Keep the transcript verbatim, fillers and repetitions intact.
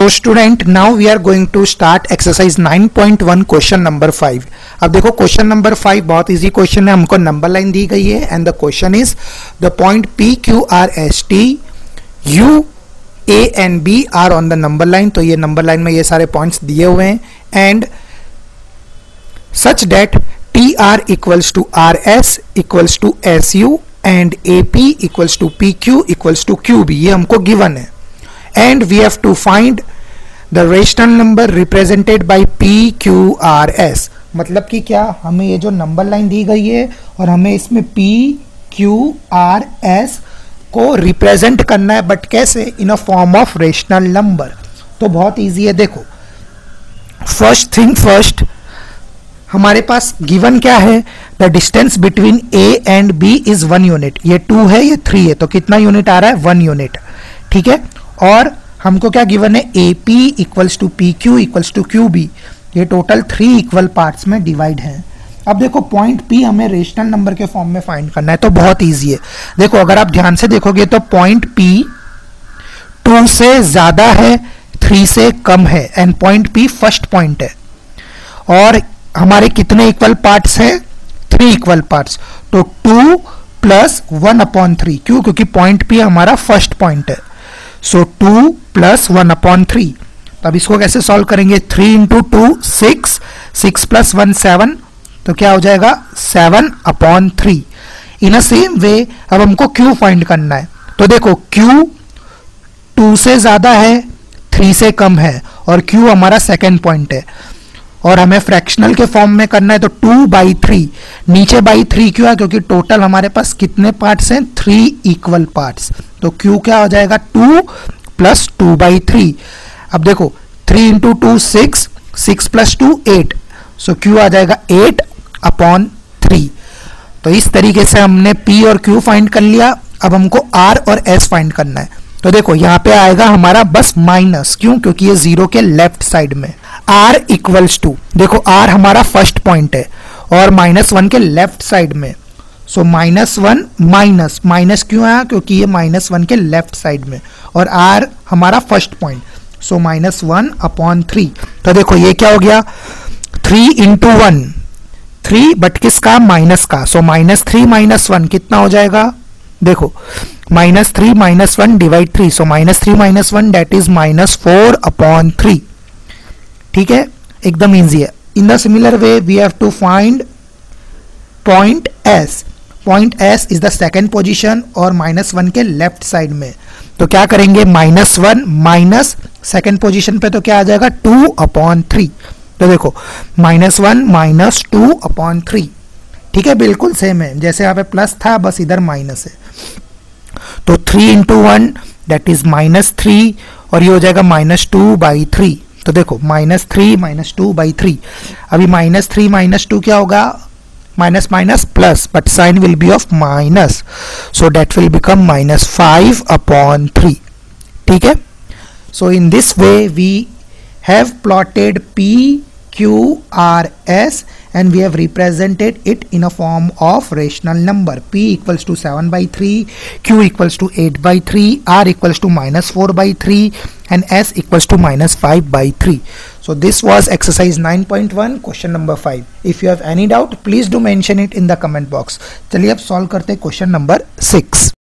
So student, now we are going to start exercise nine point one question number five. अब देखो question number five बहुत easy question है, हमको number line दी गई है and the question is the point P Q R S T U A and B are on the number line. तो ये नंबर लाइन में ये सारे पॉइंट्स दिए हुए हैं and such that T R equals to R S equals to S U and A P equals to P Q equals to Q B. ये हमको गिवन है and we have to find the rational number represented by P Q R S. मतलब कि क्या, हमें ये जो number line दी गई है और हमें इसमें P Q R S को रिप्रेजेंट करना है, बट कैसे? In a form of rational number. तो बहुत इजी है. देखो फर्स्ट थिंग फर्स्ट, हमारे पास गिवन क्या है? The distance between A and B is one unit. ये टू है, ये थ्री है, तो कितना यूनिट आ रहा है? One unit. ठीक है. और हमको क्या गिवन है? A P equals to P Q equals to Q B. ये टोटल थ्री इक्वल पार्ट्स में डिवाइड है. अब देखो पॉइंट पी हमें रेशनल नंबर के फॉर्म में फाइंड करना है, तो बहुत इजी है. देखो अगर आप ध्यान से देखोगे तो पॉइंट पी टू से ज्यादा है, थ्री से कम है and point P first point है. और हमारे कितने इक्वल पार्ट्स हैं? Three equal parts. तो two plus one upon three. क्यों? क्योंकि पॉइंट पी हमारा फर्स्ट पॉइंट है. So two plus one upon three. तो अब इसको कैसे सॉल्व करेंगे? Three into two six, six plus one seven, तो क्या हो जाएगा? Seven upon three. In a same way अब हमको क्यू फाइंड करना है. तो देखो क्यू टू से ज्यादा है, थ्री से कम है और क्यू हमारा सेकेंड पॉइंट है और हमें फ्रैक्शनल के फॉर्म में करना है. तो टू बाई थ्री. नीचे बाई थ्री क्यों है? क्योंकि टोटल हमारे पास कितने पार्ट्स हैं? Three equal parts. तो क्यू क्या हो जाएगा? Two plus two by three. अब देखो three into two six, six plus two eight. So Q आ जाएगा एट अपॉन थ्री. तो इस तरीके से हमने पी और क्यू फाइंड कर लिया. अब हमको आर और एस फाइंड करना है. तो देखो यहाँ पे आएगा हमारा बस माइनस. क्यों? क्योंकि ये जीरो के लेफ्ट साइड में. R इक्वल्स टू, देखो R हमारा फर्स्ट पॉइंट है और माइनस वन के लेफ्ट साइड में. So minus one minus minus क्यों आया? क्योंकि ये माइनस वन के लेफ्ट साइड में और R हमारा first point. So minus one upon three. तो देखो ये क्या हो गया? Three into one, three but किसका? माइनस का. So minus three minus one कितना हो जाएगा? देखो minus three minus one divide three. So minus three minus one that is minus four upon three. ठीक है, एकदम इजी है. In the similar way we have to find point S. Point S is the second position और minus one के left side में. तो क्या करेंगे? Minus one minus second position पे, तो क्या आ जाएगा? Two upon three. तो देखो minus one minus two upon three. ठीक है, बिल्कुल सेम है. जैसे यहाँ पे प्लस था बस इधर माइनस है. तो three into one that is minus three और ये हो जाएगा माइनस टू बाई थ्री. तो देखो minus three minus two by three. अभी माइनस थ्री माइनस टू क्या होगा? Minus minus plus, but sign will be of minus. So that will become minus five upon three. ठीक है. So in this way we have plotted P Q R S and we have represented it in a form of rational number. P equals to seven by three, Q equals to eight by three, R equals to minus four by three and S equals to minus five by three. So this was exercise nine point one question number five. If you have any doubt please do mention it in the comment box. चलिए अब solve करते हैं question number six.